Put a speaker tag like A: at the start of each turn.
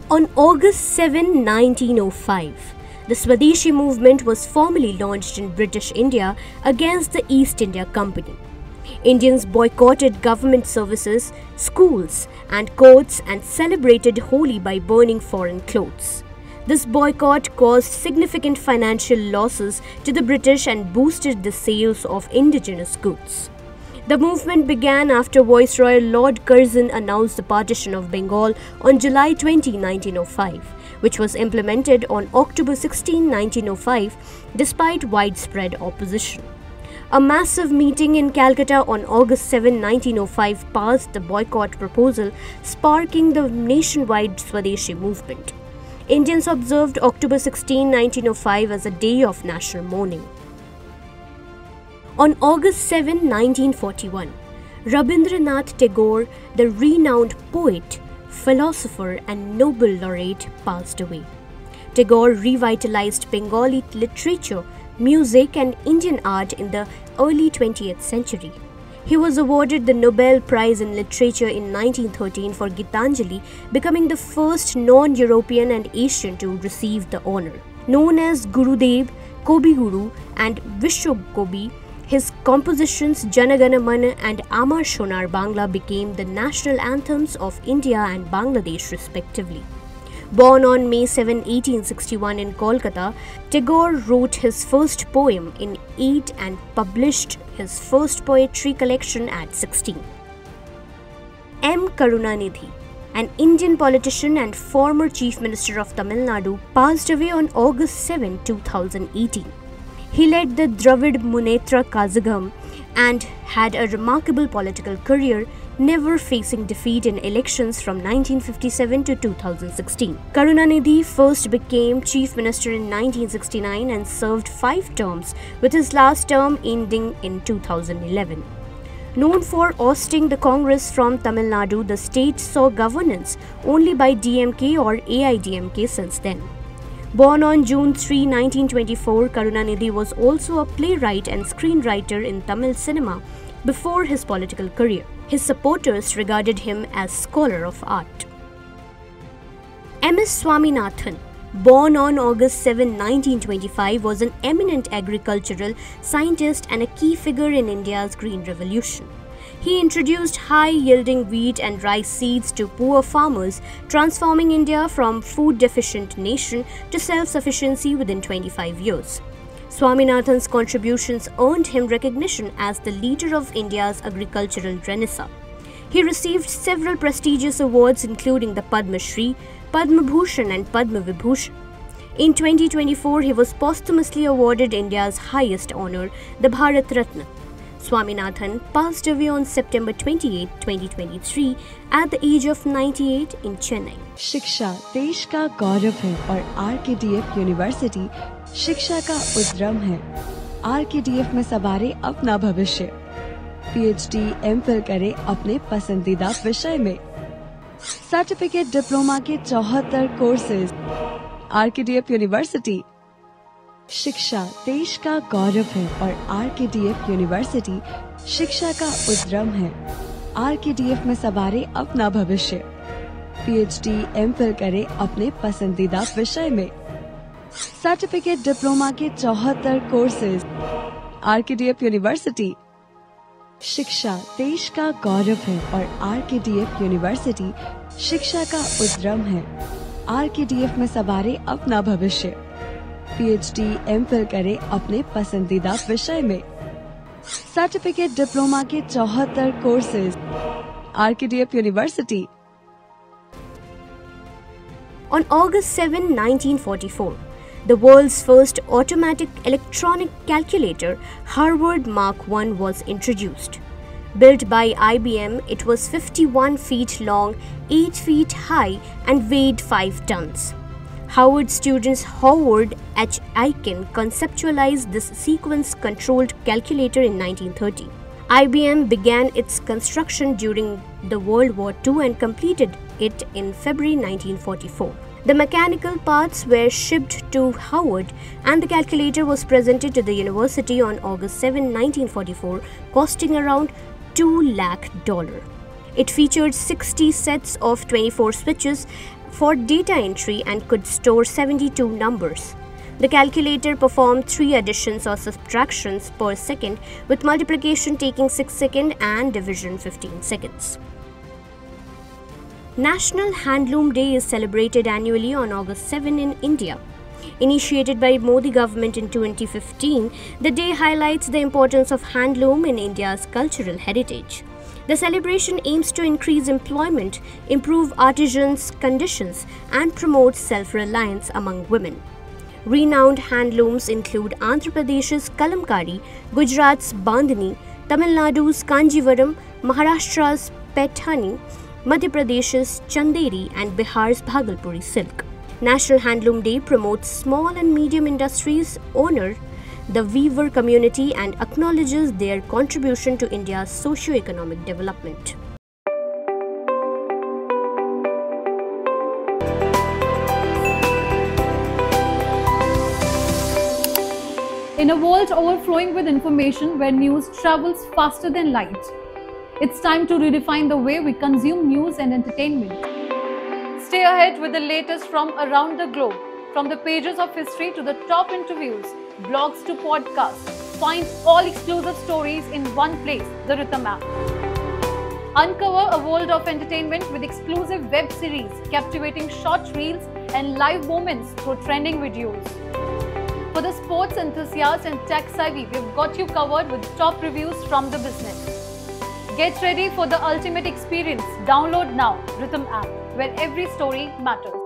A: On August 7, 1905, the Swadeshi movement was formally launched in British India against the East India Company. Indians boycotted government services, schools, and courts and celebrated Holi by burning foreign clothes. This boycott caused significant financial losses to the British and boosted the sales of indigenous goods. The movement began after Viceroy Lord Curzon announced the partition of Bengal on July 20, 1905, which was implemented on October 16, 1905, despite widespread opposition. A massive meeting in Calcutta on August 7, 1905 passed the boycott proposal, sparking the nationwide Swadeshi movement. Indians observed October 16, 1905 as a day of national mourning. On August 7, 1941, Rabindranath Tagore, the renowned poet, philosopher and Nobel laureate, passed away. Tagore revitalized Bengali literature, music and Indian art in the early 20th century. He was awarded the Nobel Prize in Literature in 1913 for Gitanjali, becoming the first non-European and Asian to receive the honor. Known as Gurudev, Kobi Guru and Vishwakobi, his compositions Jana Gana Mana and Amar Shonar Bangla became the national anthems of India and Bangladesh respectively. Born on May 7, 1861 in Kolkata, Tagore wrote his first poem in 8 and published his first poetry collection at 16. M. Karunanidhi, an Indian politician and former Chief Minister of Tamil Nadu, passed away on August 7, 2018. He led the Dravid Munnetra Kazhagam and had a remarkable political career, never facing defeat in elections from 1957 to 2016. Karunanidhi first became Chief Minister in 1969 and served 5 terms, with his last term ending in 2011. Known for ousting the Congress from Tamil Nadu, the state saw governance only by DMK or AIDMK since then. Born on June 3, 1924, Karunanidhi was also a playwright and screenwriter in Tamil cinema before his political career. His supporters regarded him as scholar of art. M.S. Swaminathan, born on August 7, 1925, was an eminent agricultural scientist and a key figure in India's Green Revolution. He introduced high-yielding wheat and rice seeds to poor farmers, transforming India from food-deficient nation to self-sufficiency within 25 years. Swaminathan's contributions earned him recognition as the leader of India's agricultural renaissance. He received several prestigious awards including the Padma Shri, Padma Bhushan and Padma Vibhushan. In 2024, he was posthumously awarded India's highest honor, the Bharat Ratna. Swaminathan passed away on September 28, 2023 at the age of 98 in Chennai.
B: शिक्षा देश का गौरव है और RKDF university शिक्षा का उद्यम है। RKDF में सवारे अपना भविष्य। PhD, MPhil करे अपने पसंदीदा विषय में। सर्टिफिकेट डिप्लोमा के 74 कोर्सेज। RKDF university. शिक्षा देश का गौरव है और RKDF यूनिवर्सिटी शिक्षा का उद्यम है। RKDF में सवारे अपना भविष्य। PhD, MPhil करे अपने पसंदीदा विषय में। सर्टिफिकेट डिप्लोमा के 74 कोर्सेज। RKDF university. शिक्षा देश का गौरव है और RKDF यूनिवर्सिटी शिक्षा का उद्यम है। RKDF में सवारे अपना भविष्य। PhD, MPhil करे अपने पसंदीदा विषय में। सर्टिफिकेट डिप्लोमा के 74 courses. RKDF university.
A: On August 7, 1944, the world's first automatic electronic calculator, Harvard Mark I, was introduced. Built by IBM, it was 51 feet long, 8 feet high, and weighed 5 tons. Harvard students Howard H. Aiken conceptualized this sequence-controlled calculator in 1930. IBM began its construction during the World War II and completed it in February 1944. The mechanical parts were shipped to Howard and the calculator was presented to the university on August 7, 1944, costing around $2 lakh. It featured 60 sets of 24 switches, for data entry and could store 72 numbers. The calculator performed 3 additions or subtractions per second, with multiplication taking 6 seconds and division 15 seconds. National Handloom Day is celebrated annually on August 7 in India. Initiated by Modi government in 2015, the day highlights the importance of handloom in India's cultural heritage. The celebration aims to increase employment, improve artisans' conditions, and promote self-reliance among women. Renowned handlooms include Andhra Pradesh's Kalamkari, Gujarat's Bandhani, Tamil Nadu's Kanjivaram, Maharashtra's Paithani, Madhya Pradesh's Chanderi, and Bihar's Bhagalpuri silk. National Handloom Day promotes small and medium industries, honors the weaver community, and acknowledges their contribution to India's socio-economic development.
C: In a world overflowing with information where news travels faster than light, it's time to redefine the way we consume news and entertainment. Stay ahead with the latest from around the globe, from the pages of history to the top interviews, blogs to podcasts. Find all exclusive stories in one place, the Rhythm app. Uncover a world of entertainment with exclusive web series, captivating short reels and live moments through trending videos. For the sports enthusiasts and tech savvy, we've got you covered with top reviews from the business. Get ready for the ultimate experience. Download now Rhythm app, where every story matters.